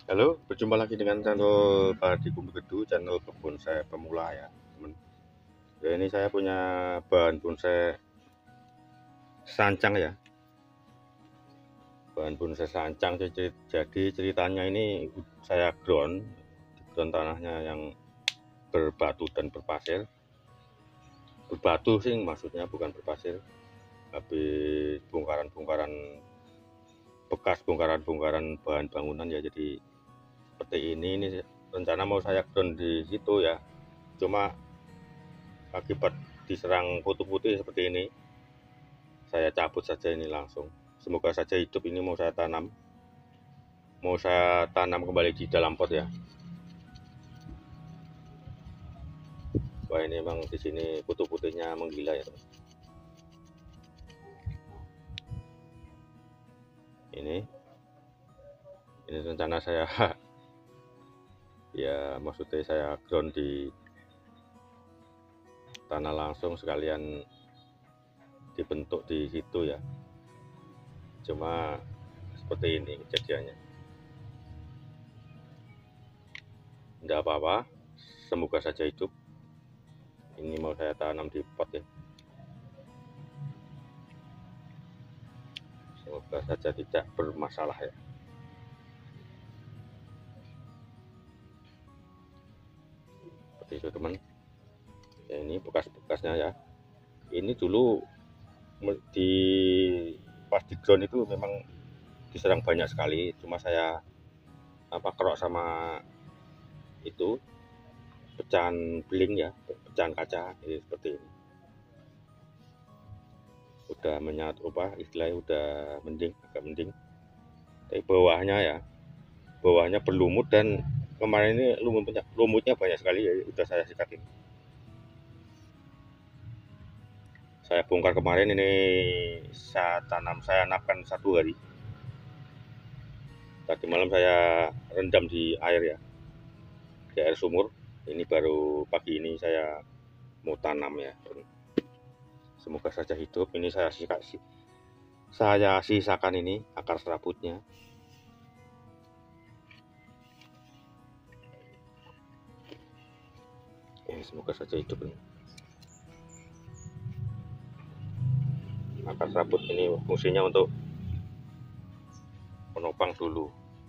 Halo, berjumpa lagi dengan channel Padi Kumpedu, channel kebun saya pemula ya, teman. Ya, ini saya punya bahan bonsai sancang ya, bahan bonsai sancang. Jadi ceritanya ini saya ground tanahnya yang berbatu dan berpasir. Berbatu sih maksudnya, bukan berpasir. Habis bongkaran-bongkaran bekas bongkaran-bongkaran bahan bangunan ya, jadi seperti ini rencana mau saya ground di situ ya. Cuma akibat diserang kutu putih seperti ini, saya cabut saja ini langsung. Semoga saja hidup. Ini mau saya tanam kembali di dalam pot ya. Wah, ini memang di sini kutu putihnya menggila ya teman. Ini rencana saya ya, maksudnya saya ground di tanah langsung, sekalian dibentuk di situ ya. Cuma seperti ini kejadiannya. Tidak apa-apa, semoga saja hidup. Ini mau saya tanam di pot ya. Semoga saja tidak bermasalah ya. Seperti itu teman. Ya, ini bekas-bekasnya ya. Ini dulu di pas di ground itu memang diserang banyak sekali. Cuma saya kerok sama itu pecahan beling ya, pecahan kaca ini seperti ini. Udah menyatu istilahnya udah mending, agak mending. Tapi bawahnya berlumut, dan kemarin ini lumutnya banyak sekali ya, udah saya sikatin. Saya bongkar kemarin ini, saya napkan 1 hari. Tadi malam saya rendam di air ya, di air sumur. Ini baru pagi ini saya mau tanam ya. Semoga saja hidup. Ini saya sisakan ini akar serabutnya. Semoga saja hidup ini. Akar serabut ini fungsinya untuk penopang dulu,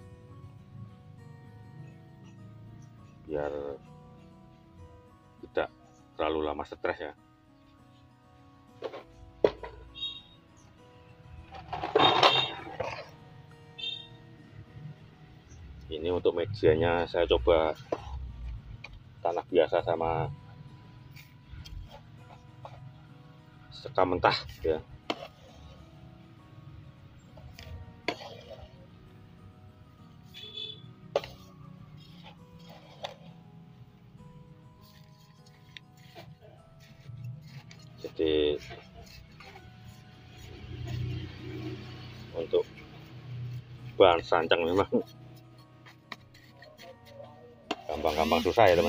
biar tidak terlalu lama stres ya. Ini untuk medianya saya coba tanah biasa sama sekam mentah ya. Jadi untuk bahan sancang memang gampang-gampang susah ya teman.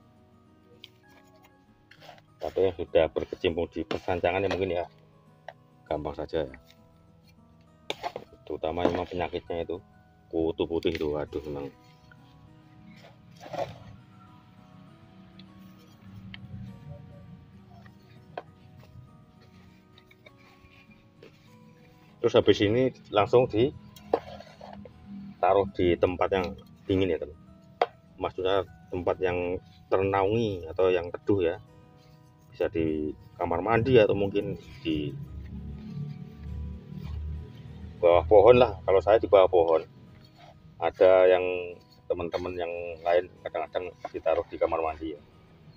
Tapi yang sudah berkecimpung di persancangan ya mungkin ya gampang saja ya. Terutama memang penyakitnya itu kutu putih itu, waduh memang. Terus habis ini langsung ditaruh di tempat yang dingin ya teman. Maksudnya tempat yang ternaungi atau yang teduh ya. Bisa di kamar mandi atau mungkin di bawah pohon lah. Kalau saya di bawah pohon. Ada yang teman-teman yang lain kadang-kadang ditaruh di kamar mandi ya.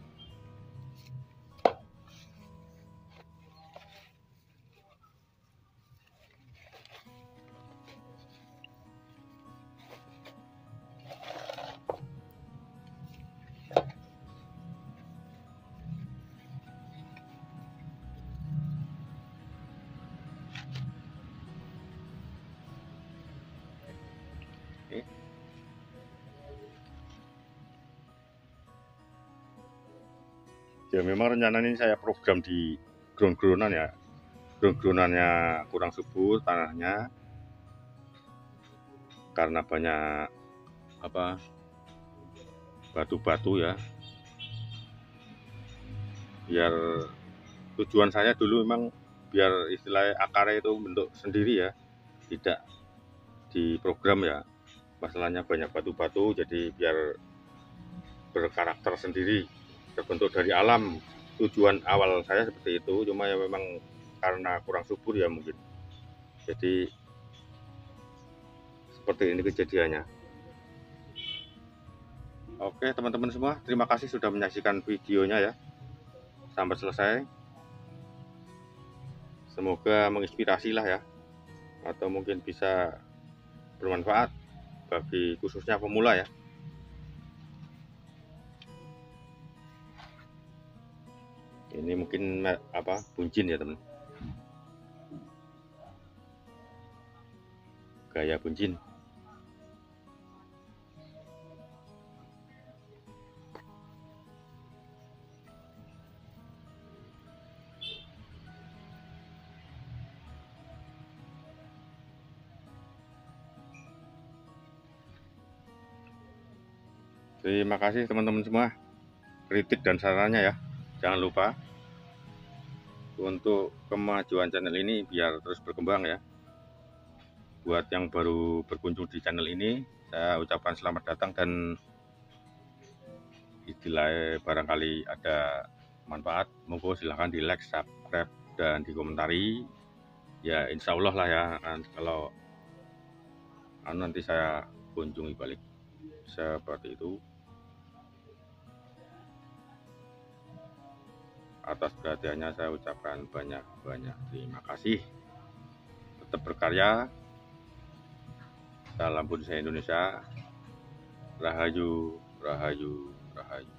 Ya memang rencana ini saya program di ground-groundan ya. Ground-groundannya kurang subur tanahnya karena banyak apa batu-batu ya, biar tujuan saya dulu memang biar istilahnya akarnya itu bentuk sendiri ya, tidak diprogram ya. Masalahnya banyak batu-batu, jadi biar berkarakter sendiri, terbentuk dari alam. Tujuan awal saya seperti itu, cuma ya memang karena kurang subur ya mungkin. Jadi seperti ini kejadiannya. Oke teman-teman semua, terima kasih sudah menyaksikan videonya ya sampai selesai. Semoga menginspirasi lah ya, atau mungkin bisa bermanfaat bagi khususnya pemula ya. Ini mungkin apa buncin ya teman, gaya buncin. Terima kasih teman-teman semua, kritik dan sarannya ya. Jangan lupa untuk kemajuan channel ini biar terus berkembang ya. Buat yang baru berkunjung di channel ini, saya ucapkan selamat datang, dan istilahnya barangkali ada manfaat, monggo silahkan di like, subscribe, dan dikomentari ya. Insya Allah lah ya, kalau nanti saya kunjungi balik seperti itu. Atas perhatiannya saya ucapkan banyak-banyak terima kasih. Tetap berkarya. Salam Bonsai Indonesia. Rahayu, rahayu, rahayu.